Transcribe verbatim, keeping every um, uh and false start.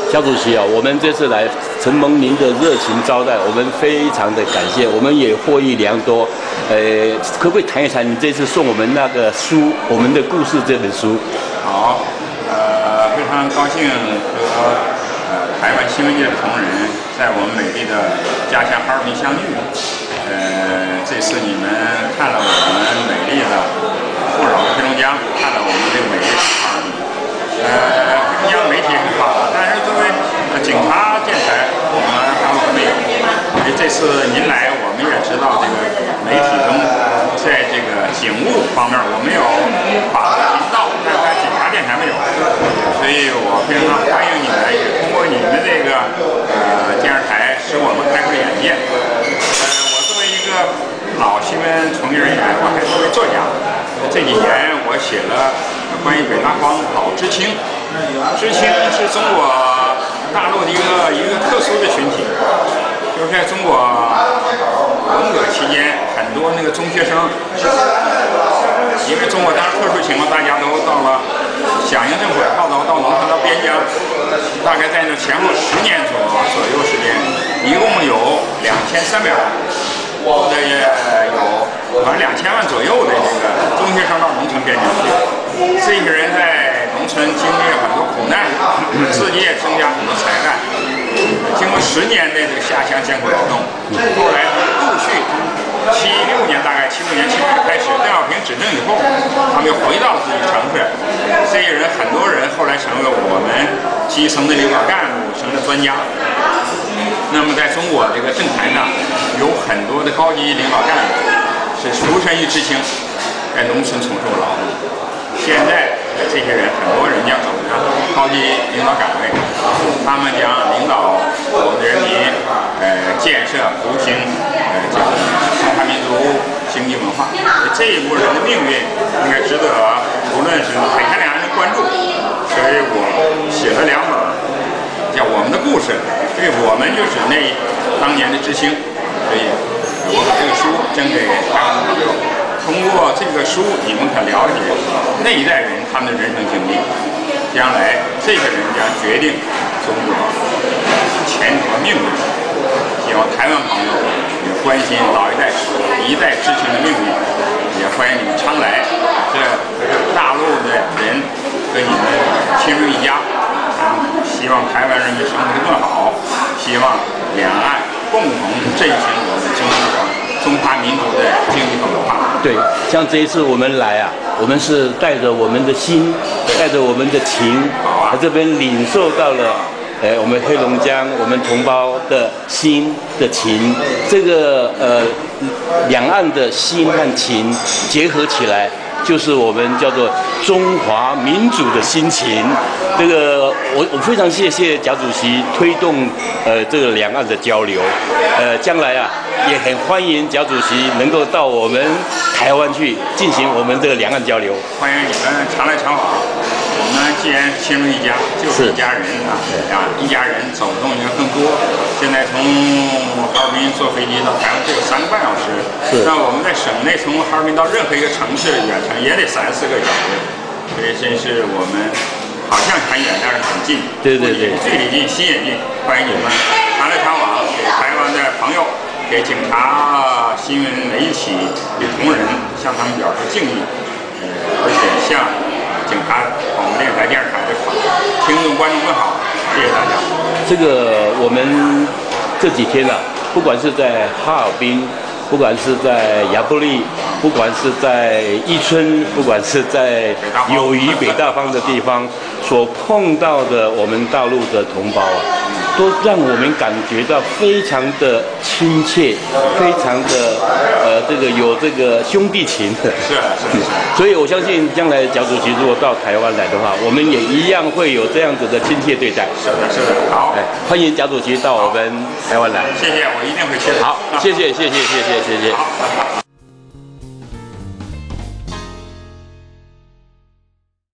肖主席啊，我们这次来承蒙您的热情招待，我们非常的感谢，我们也获益良多。呃，可不可以谈一谈你这次送我们那个书《我们的故事》这本书？ 好，呃，非常高兴和呃台湾新闻界的同仁在我们美丽的家乡哈尔滨相遇。呃，这次你们看了我们美丽的不扰的黑龙江，看了我们这个美丽的哈尔滨。呃，黑龙江媒体很好，但是作为警察电台，我们大陆还没有。所以这次您来，我们也知道这个媒体中，在这个警务方面，我们有法制频道，但是在警察电台没有。所以我非常欢迎你们，也通过你们这个呃电视台，使我们开阔眼界。呃，我作为一个老新闻从业人员，我还作为作家，这几年我写了关于北大荒老知青。知青是中国大陆的一个一个特殊的群体，就是在中国文革期间，很多那个中学生，因为中国当时特殊情况，大家都到了响应政府的号召，到农村到边疆，大概在那前后十年左左右时间，一共有两千三百万，或者也有反正两千万左右的这个中学生到农村边疆去，这些人在农村经历了很多苦难，自己也增加很多才干。经过十年的这个下乡艰苦劳动，后来陆续七六年，大概七六年、七六年开始，邓小平执政以后，他们又回到了自己城市。这些人很多人后来成为我们基层的领导干部，成了专家。那么在中国这个政坛上，有很多的高级领导干部是出身于知青，在农村从事劳动。现在这些人很多人将走上高级领导岗位，他们将领导我们的人民，呃，建设复兴，呃，这个中华民族经济文化。这一波人的命运应该值得无论是海峡两岸的关注。所以我写了两本，叫《我们的故事》，所以我们就指那当年的知青。所以我把这个书赠给台湾的朋友。通过这个书，你们可了解那一代人他们的人生经历，将来这个人将决定中国前途和命运。希望台湾朋友也关心老一代一代知青的命运，也欢迎你们常来。这大陆的人跟你们亲如一家，嗯，希望台湾人民生活得更好，希望两岸共同振兴我们中国中华民族的经济和文化。 对，像这一次我们来啊，我们是带着我们的心，带着我们的情，在这边领受到了，呃，我们黑龙江我们同胞的心的情，这个呃两岸的心和情结合起来，就是我们叫做中华民主的心情。这个我我非常谢谢蒋主席推动呃这个两岸的交流，呃将来啊也很欢迎蒋主席能够到我们台湾去进行我们这个两岸交流。 欢迎你们常来常往。我们既然亲如一家，就是一家人啊，啊一家人走动应该更多。现在从哈尔滨坐飞机到台湾只有三个半小时，那我们在省内从哈尔滨到任何一个城市远程也得三四个小时，所以真是我们好像很远，但是很近。 对对对， 距离近，心也近。欢迎你们常来常往，给台湾的朋友，给警察、新闻媒体的同仁，向他们表示敬意。呃，而且向警察、我们电视台、电视台的听众、观众更好。谢谢大家。 这个我们这几天啊，不管是在哈尔滨，不管是在亚布力，不管是在伊春，不管是在友谊北大荒的地方，所碰到的我们大陆的同胞啊，都让我们感觉到非常的亲切，非常的呃这个有这个兄弟情的。 是是是。 所以我相信将来蒋主席如果到台湾来的话，我们也一样会有这样子的亲切对待。 是的，是的。好， 哎，欢迎蒋主席到我们台湾来。 谢谢，我一定会去的。 好，谢谢，谢谢，谢谢，谢谢。 好。